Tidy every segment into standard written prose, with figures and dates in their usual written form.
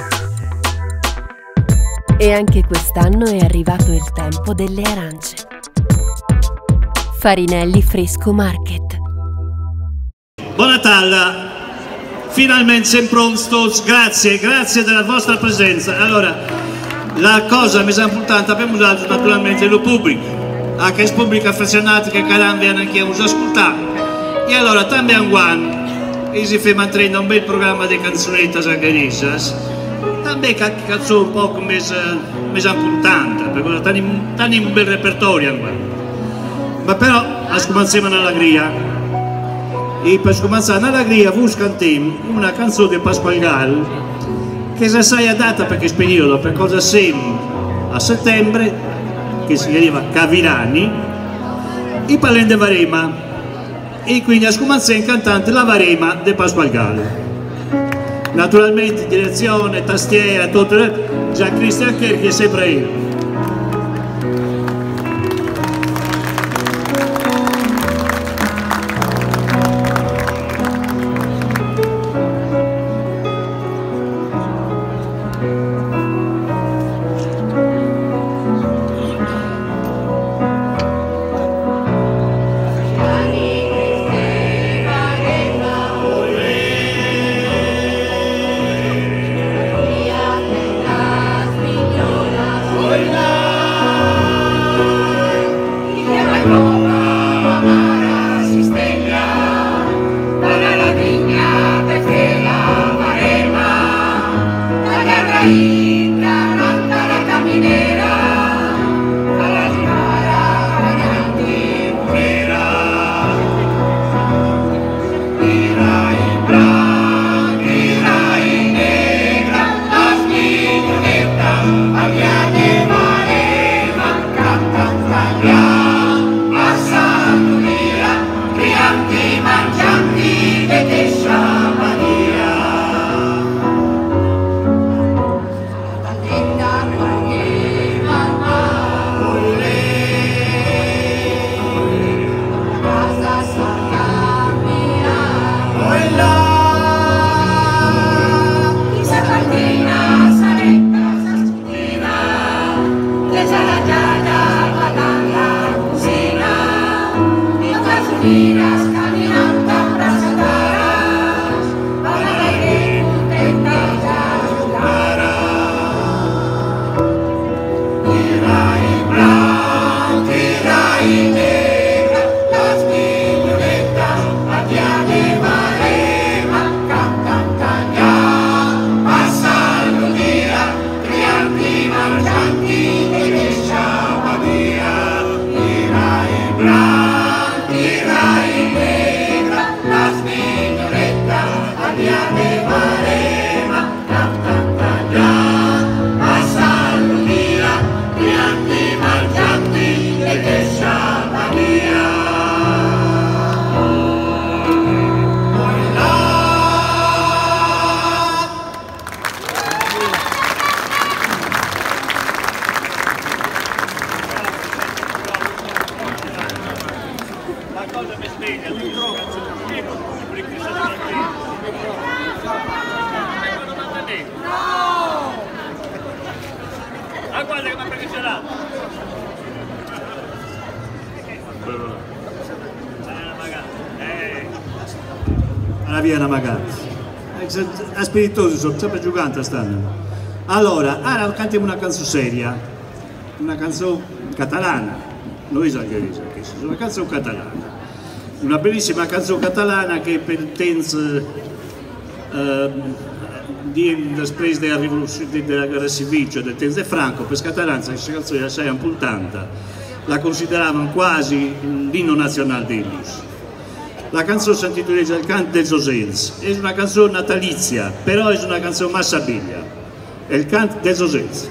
E anche quest'anno è arrivato il tempo delle arance. Farinelli Fresco Market. Buon Natale! Finalmente siamo pronti, grazie della vostra presenza. Allora, la cosa più importante abbiamo usato naturalmente il pubblico, anche il pubblico affezionato che viene anche a ascoltare. E allora, también si fa mantenere un bel programma di canzonette anche también canzone un po' più importante, perché tanto un bel repertorio. Ma però, cominciamo all'allegria. E per cominciare all'allegria, vi cantiamo una canzone di Pasquale Gal che si è adatta per questo periodo, per cosa siamo a settembre, che si chiama Cavirani, e parliamo di Varema. E quindi cominciamo cantando la Varema di Pasquale Gal. Naturalmente direzione, tastiera, tutto, già Cristian Kerr che è sempre io. Alla via una magari. È spiritoso, sono sempre giocante stanno. Allora, ora cantiamo una canzone seria, una canzone catalana, noi sappiamo che è una canzone catalana. Una bellissima canzone catalana che per il tempo després della rivoluzione della guerra civile, cioè del tempo di Franco, per catalani questa canzone è assai importante, la consideravano quasi l'inno nazionale dell'Ilus. La canzone si intitola Il cant dels ocells, è una canzone natalizia, però è una canzone massabiglia, è il cant dels ocells.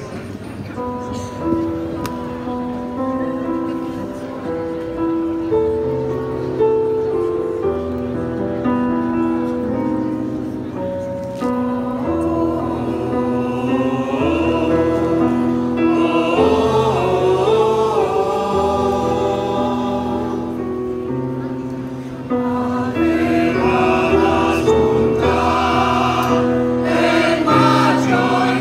Joy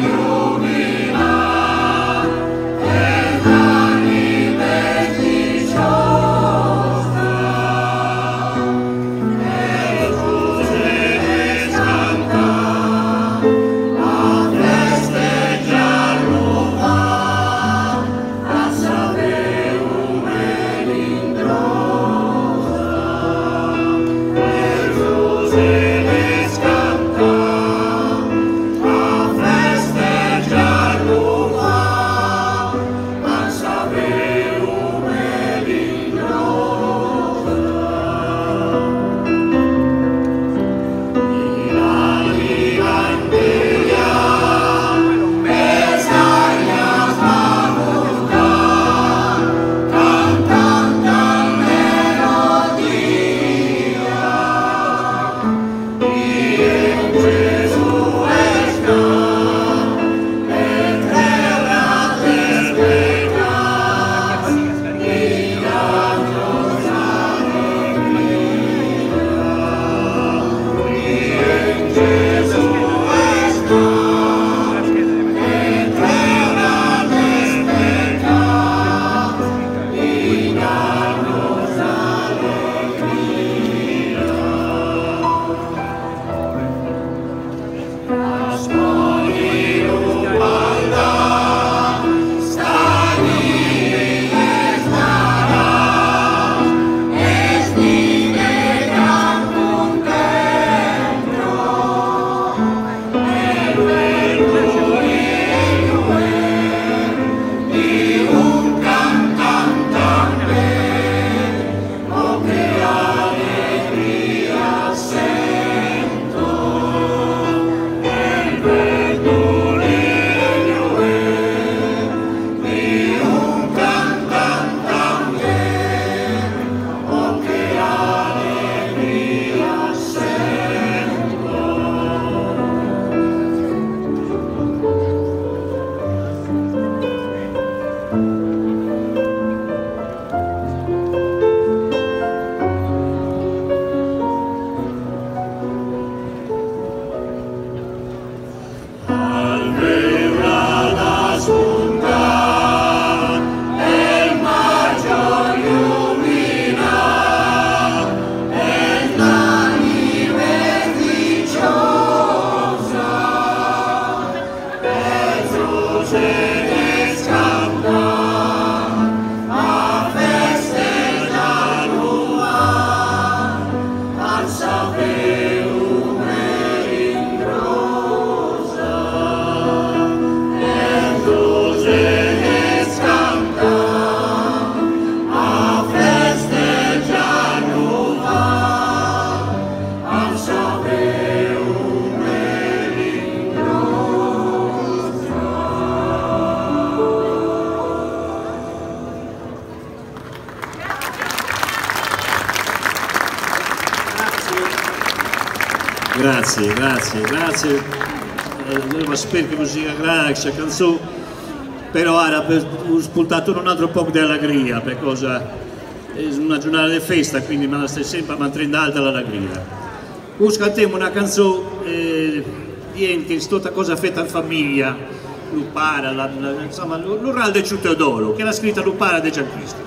Grazie. Ma spero che mi sia questa canzone, però ho spuntato un altro po' di allegria, perché è una giornata di festa, quindi mi stai sempre a mantenere alta l'allegria. Ora cantiamo una canzone che è tutta cosa fatta in famiglia, Lupara, insomma, l'Ural di Ciuteodoro, che l'ha scritta Lupara di Giancristo.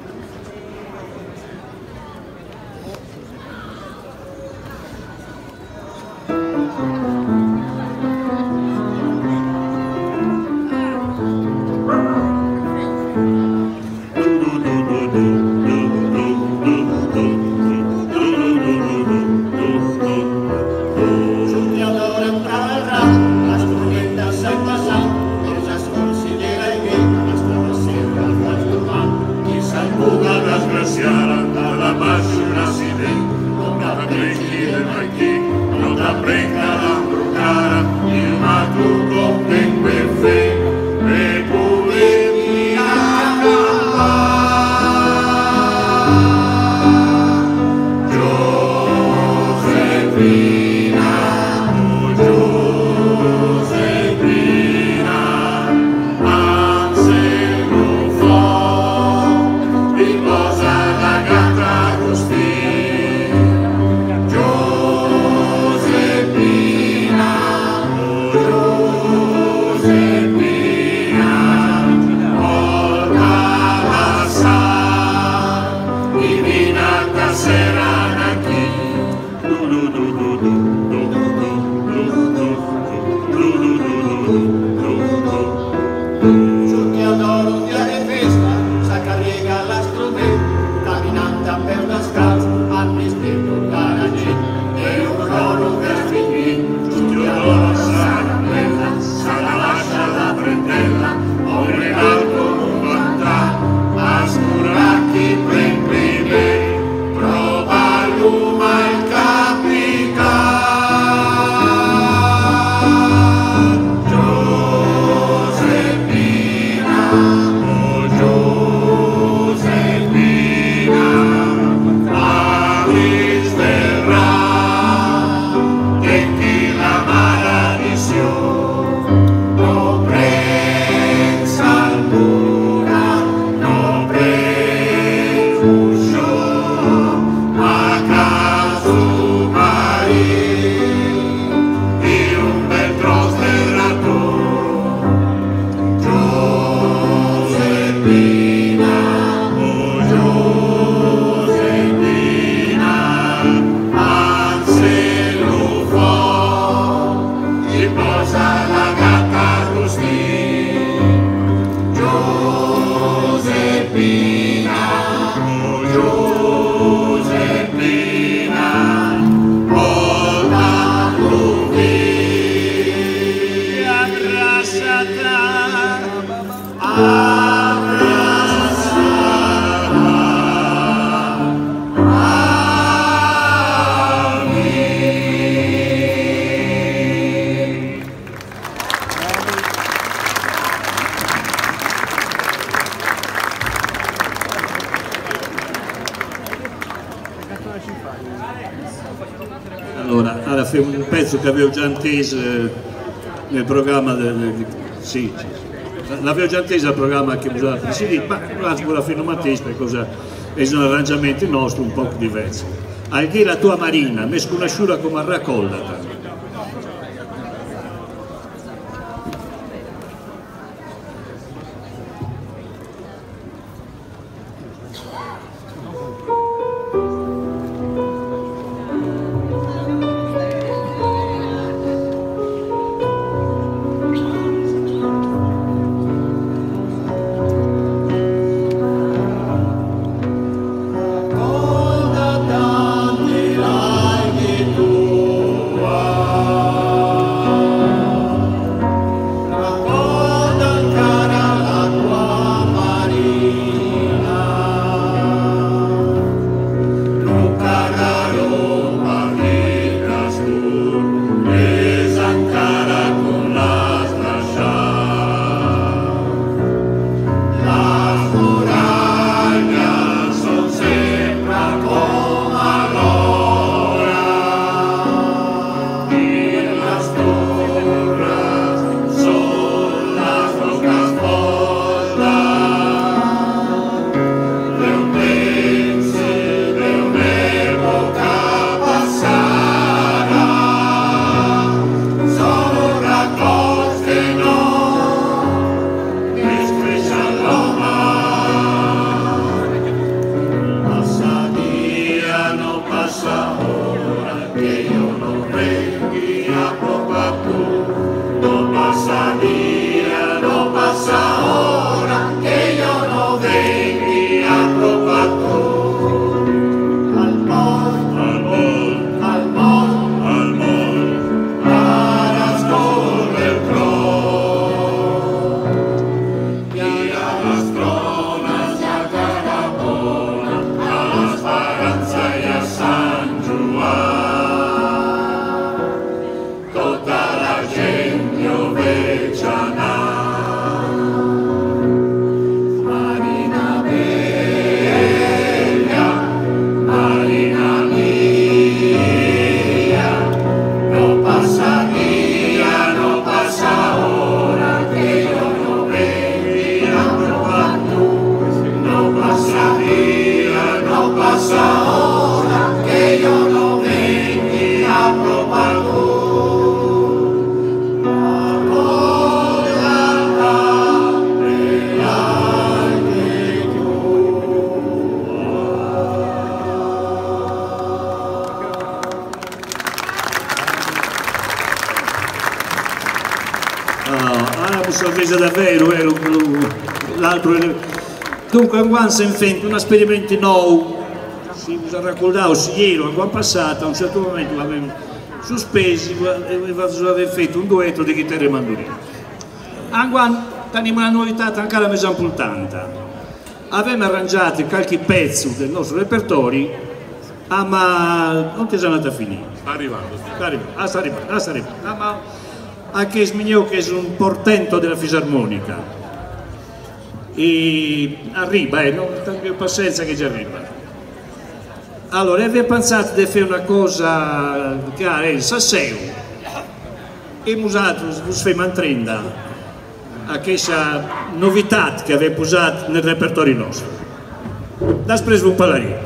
Allora un pezzo che avevo già inteso nel programma sì, l'avevo già inteso al programma che usava presidente, ma la fino a Mattis per cosa è un arrangiamento nostro un po' diverso. Anche la tua Marina, mi sconosciuta come raccoldata. passa via, no passa ora, che io no vengi a provato. Al mol, al mol, al mol, al mol, para scorre il cro. Via la strona, sia carabona, alla speranza e a San Giovanni. Marina bella, Marina mia, no passa via, no passa ora, che io non vengi a provar tu. No passa via, no passa ora, che io non vengi a provar tu. Un sorriso davvero, l'altro. Dunque, quando si inventa un esperimento nuovo, si raccontava ieri, l'anno passato, a un certo momento l'avevamo sospeso e avevamo fatto un duetto di chitarra e mandolino. Quando abbiamo una novità ancora più importante. Avevamo arrangiato qualche pezzo del nostro repertorio, ma non ti è andata a finire. Sta arrivando. Sta arrivando. Ma anche Smignò che è un portento della fisarmonica e arriva, non tanto pazienza che già arriva. Allora avevo pensato di fare una cosa che era il sasseo e abbiamo usato un mantrenda a questa novità che avevo usato nel repertorio nostro. Da preso un palarino.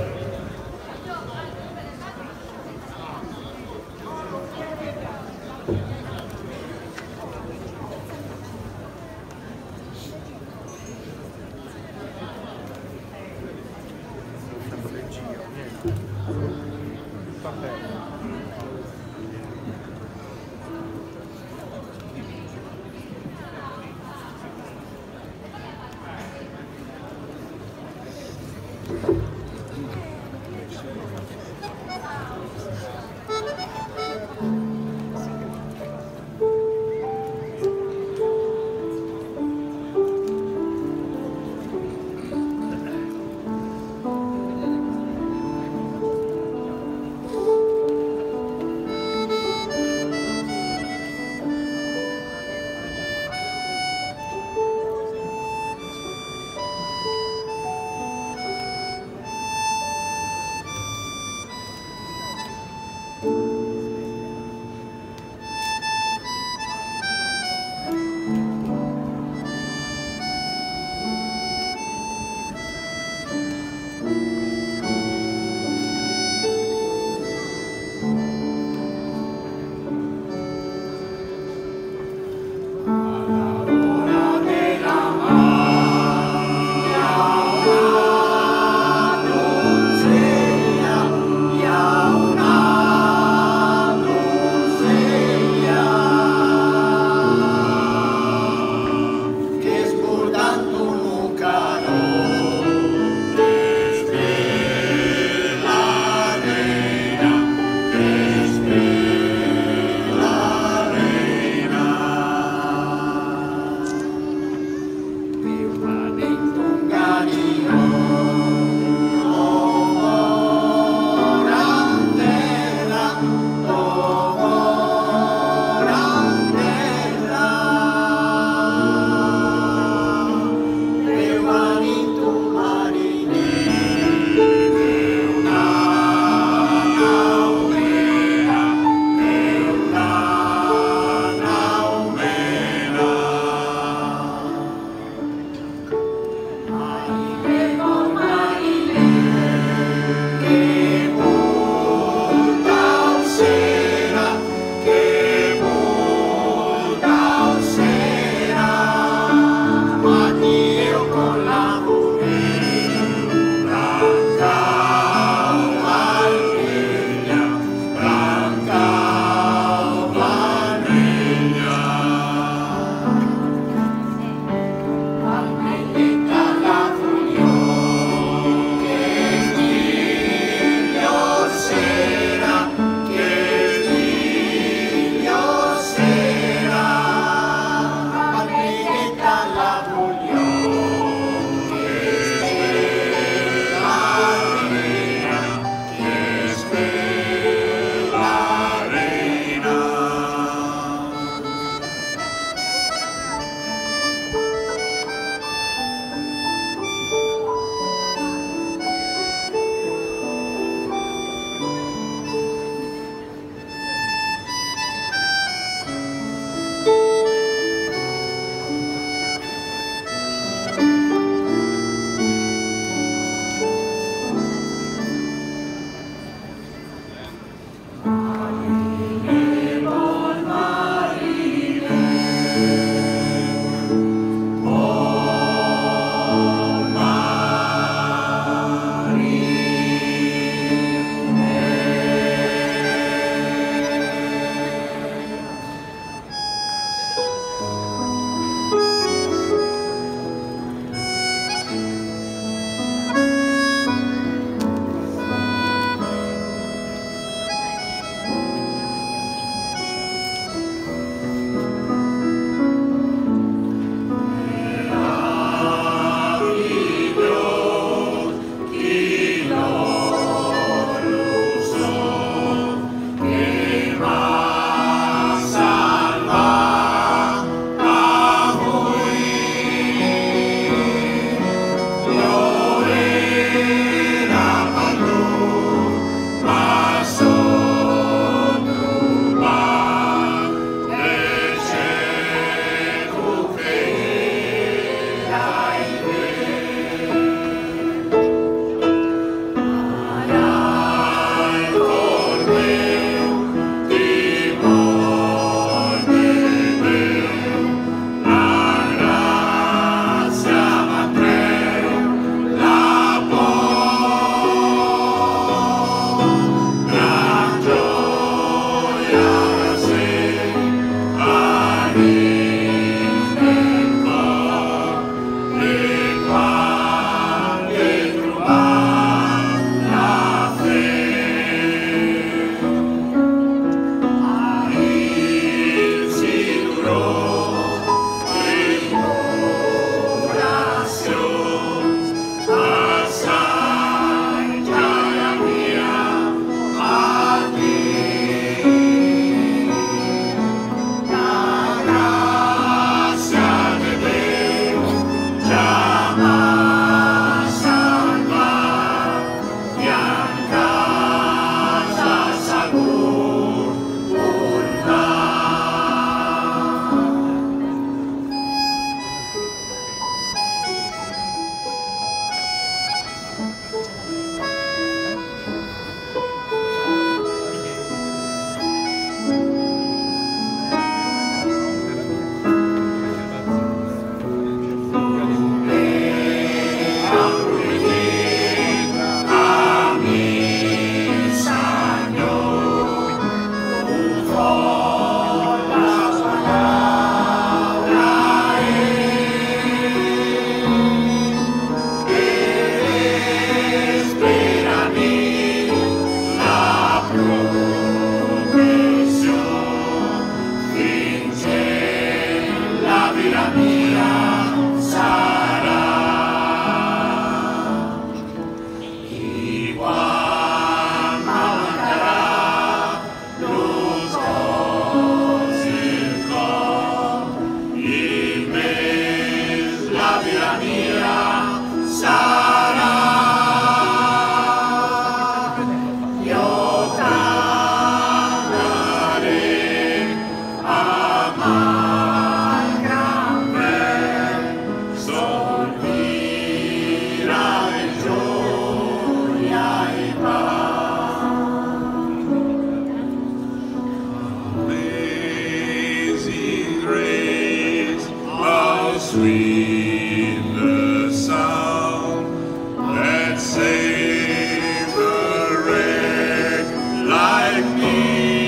Sweet the sound that saved a wreck like me.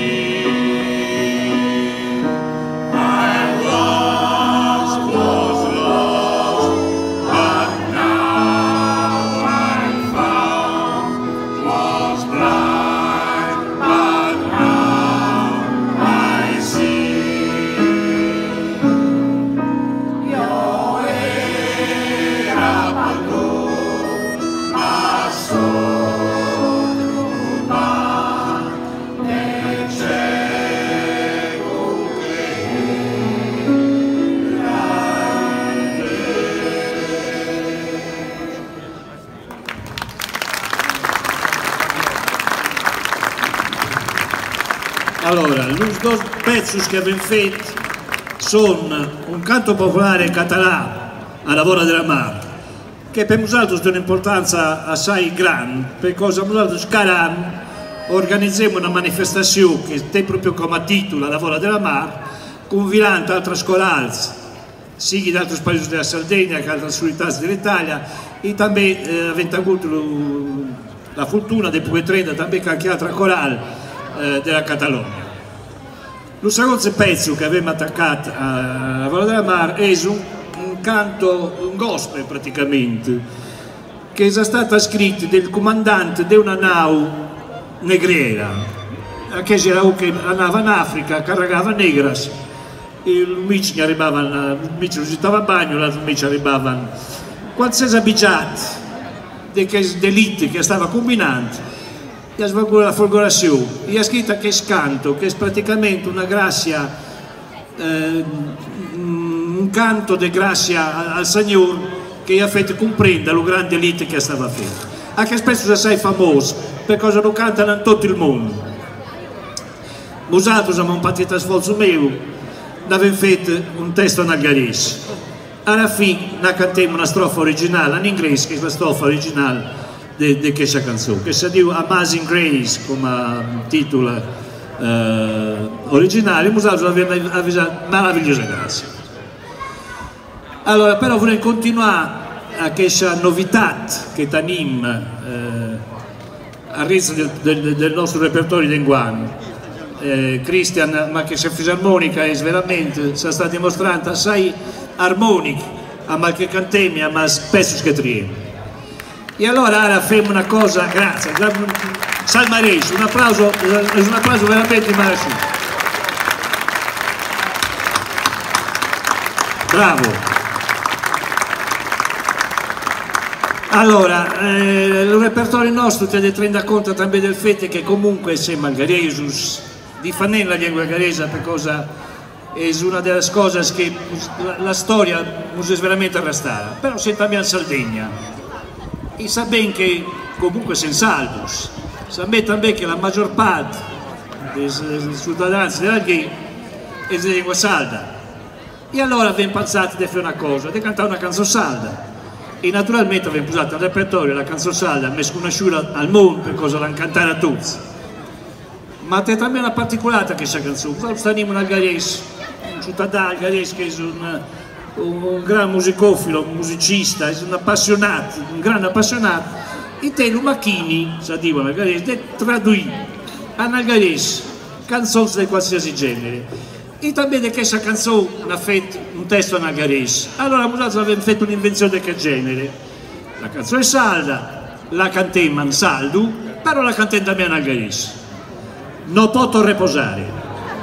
I once was lost, but now I'm found. Was blind, but now I see. Allora, los dos pezzos che abbiamo fatto sono un canto popolare català a lavoro della mar, che per noi ha un'importanza assai grande, perché noi cada anno organizziamo una manifestazione che è proprio come titolo a lavoro della mar, convidando altre scolari, sia da altri paesi della Sardegna che altre città dell'Italia, e anche abbiamo avuto la fortuna di poter prendere anche qualche altra corale della Catalogna. Lo secondo pezzo che abbiamo attaccato a Lavoro della Mar è un canto, un gospel praticamente, che è stato scritto del comandante di una nau negriera, che andava in Africa, carregava negras, e il mici arrivavano, il mici stava a bagno, l'altro mici arrivavano. Quando si è abbigliato dell'elite che stava combinando, e ha svolto la folgorazione, e ha scritto che scanto, che è praticamente una grazia, un canto di grazia al Signore che gli ha fatto comprendere lo grande elite che stava facendo. Anche spesso sei famoso, perché lo cantano in tutto il mondo. Nosaltres abbiamo un partito sforzo mio, abbiamo fatto un testo in algarese. Alla fine ne cantiamo una strofa originale in inglese, che è la strofa originale di questa canzone, che si dice Amazing Grace come titolo originale, ma nosaltres abbiamo avvisato meravigliosa grazia. Allora, però vorrei continuare a questa novità che abbiamo a rizzo del nostro repertorio d'Enguano. Christian, ma che sia fisarmonica è veramente, sono stati dimostranti assai armoniche, ma che cantiamo, ma spesso che triemo. E allora ora facciamo una cosa, grazie, Salmarese, un applauso veramente mereciuto. Bravo. Allora, il repertorio nostro ti deve rendere conto anche del fatto che comunque siamo algaresus, di fanella la lingua algaresa, perché è una delle cose che la storia non è veramente arrestata, però siamo anche in Sardegna. E sa bene che comunque siamo salvos, sapete anche che la maggior parte dei cittadini dell'Alghè è di lingua salda. E allora abbiamo pensato di fare una cosa, di cantare una canzone salda. E naturalmente abbiamo usato il repertorio la canzone salda, ma sconosciuta al mondo per cosa l'hanno cantata a tutti. Ma c'è anche una particolare questa canzone. Noi stiamo in Algarese, un cittadino algarese che è un gran musicofilo, un musicista, un appassionato, un grande appassionato, e te lo macchini, sa dico in algarese, tradui in algarese canzoni di qualsiasi genere. E anche di questa canzone ha fatto un testo in algarese. Allora noi abbiamo fatto un'invenzione di che genere. La canzone è salda, la cantiamo in saldo, però la cantiamo anche in algarese. Non posso riposare.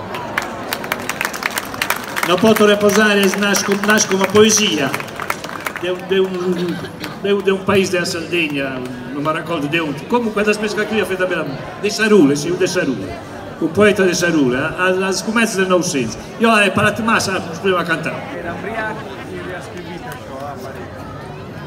Non posso riposare, nasce come poesia di un paese della Sardegna, non mi ricordo di dove. Comunque da spesa qui ha fatto bene, di Sarule, sì, di Sarule, un poeta di Sarule, alla scommessa del Novecento. Io ho parlato massa, non sapevo cantare.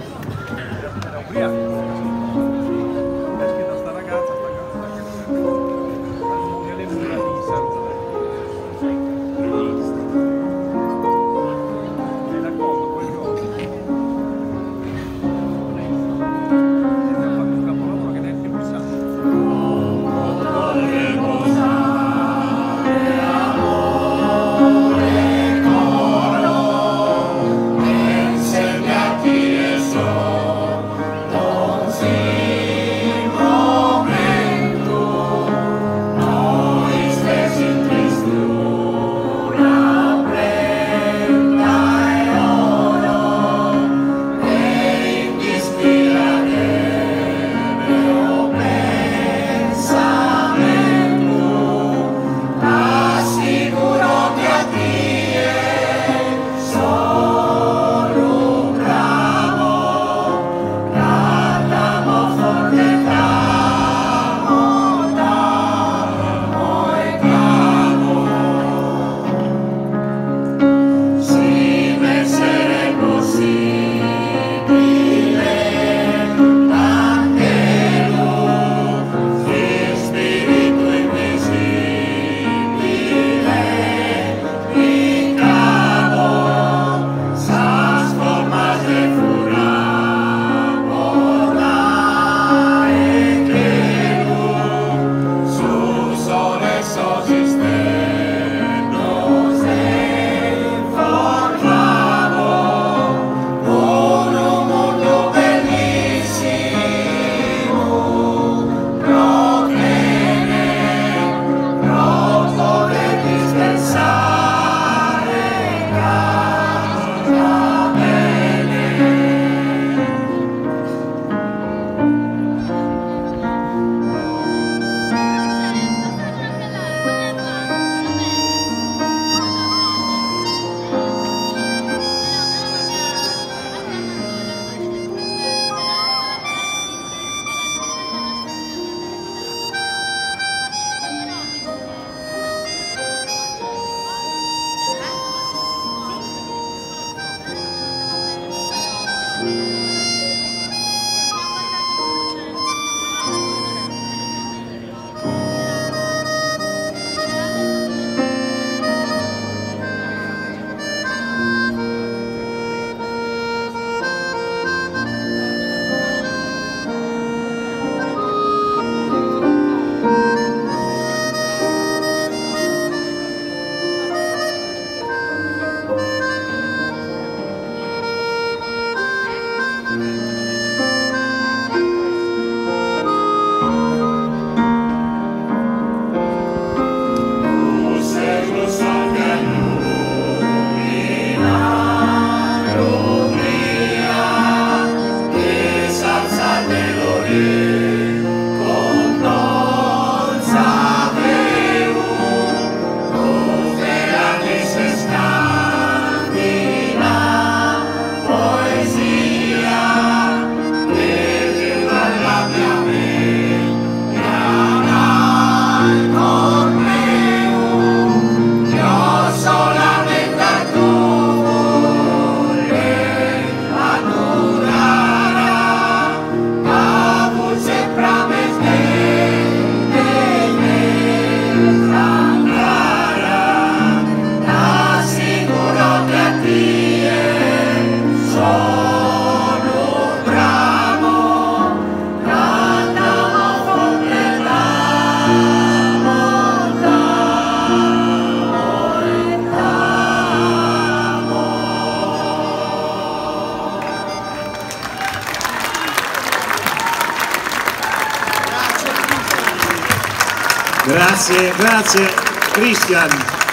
Grazie, grazie Christian.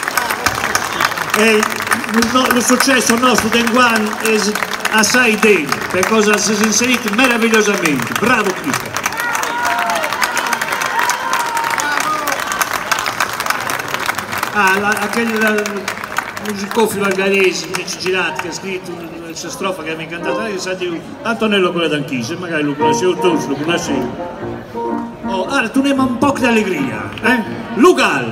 E il successo nostro del One è assai degno, per cosa si è inserito meravigliosamente. Bravo Christian. Aquel musicofilo algarese, Cicilati, che ha scritto questa strofa che mi ha incantato, che sa di Antonello quella d'Anchise, magari lo conoscevo tu, lo conoscevi. Oh, allora, tu ne hai un po' di allegria, eh? Lugal!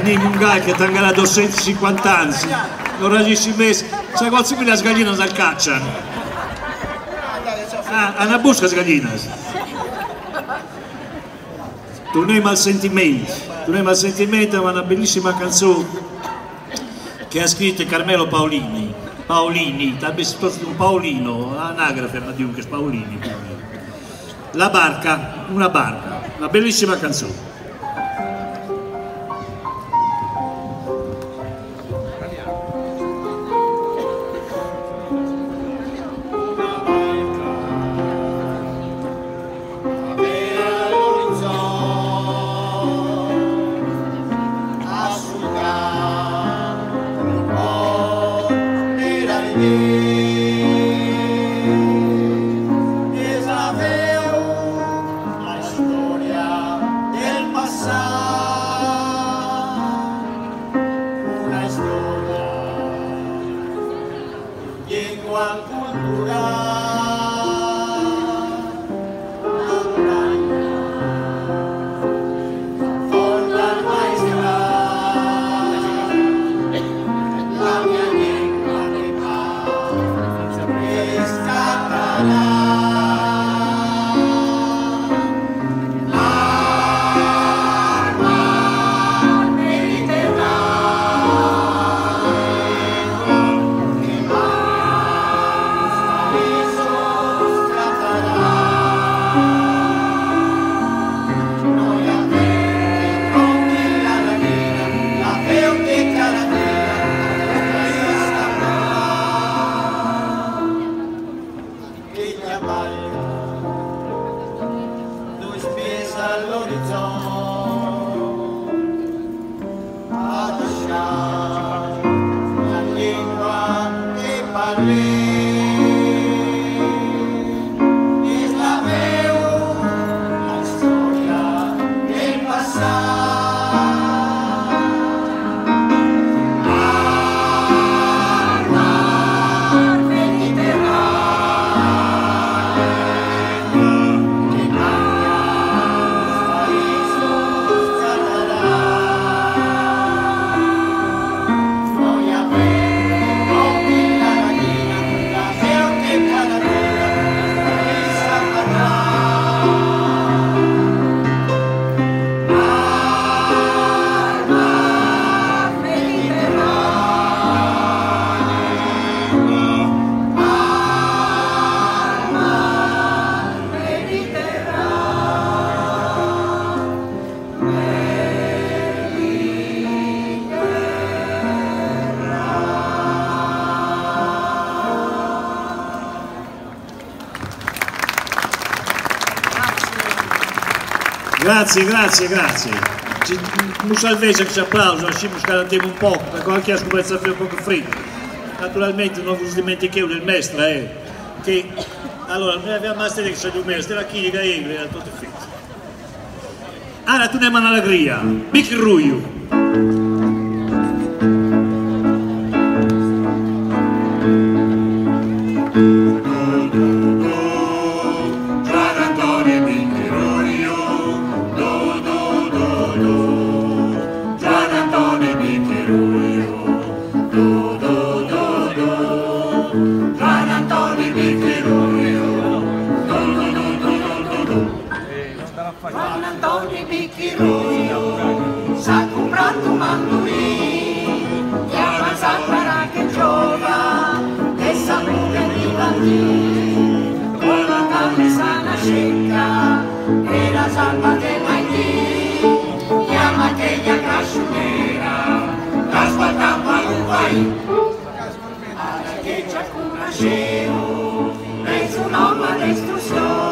nei mungai che tengono 250 anni, non raggissi mesi, se qualsiasi le galline dal caccia. Ah, una busca galline. Torniamo al sentimento, ma una bellissima canzone che ha scritto Carmelo Paolini, un Paolino, anagrafe, ma di che Paolini. La barca, una bellissima canzone. Grazie. Un salvezza che ci applauso, ci scalantiamo un po', perché qualche ha scoperto un po' fritto. Naturalmente non vi dimentichiamo del maestro, che allora noi abbiamo master che c'è un maestro, la chimica era tutto fritto. Ora tu ne hai un'allegria, mica il ruio. Juan Antonio Bicchiruio s'ha comprato un mandolino e ha avanzato para che giova e sa pure di bandì con la camisa secca e la salva del Haitì chiama che gli accasciunera la sguardava l'uai alla che c'è una sceo mezzo un'oma distruzione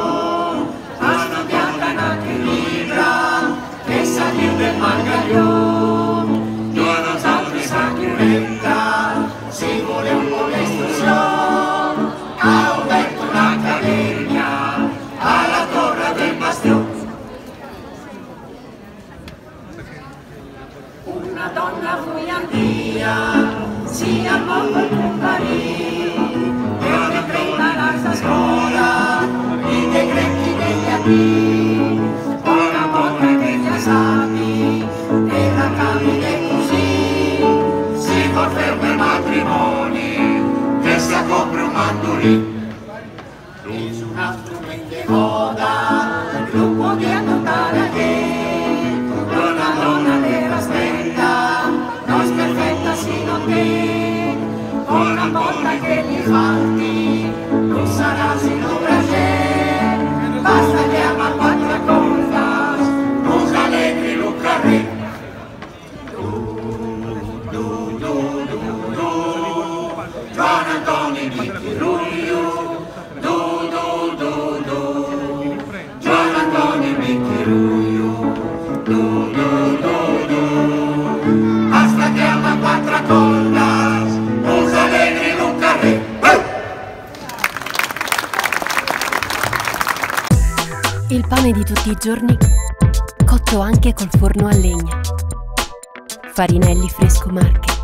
del Magaglione, non sappi sanguinetta, si vuole un po' l'estorsione, ha aperto un'accademia alla torre del bastione. Una donna fuiandia si armò col comparì e ora prepara la scuola, i decreti degli abiti. Sabi, e la camminetta coda, il gruppo di andare che una donna vera aspetta, non perfetta sino a te, con una bolla che gli falti, non sarà sino bracè, basta chiama quattro colpas, usa allegri Luca Re. Gian Antoni Michi Ruiu, Gian Antoni Michi Ruiu, basta chiama quattro colpas, usa allegri Luca Re. Il pane di tutti i giorni, cotto anche col forno a legna. Farinelli Fresco Marche.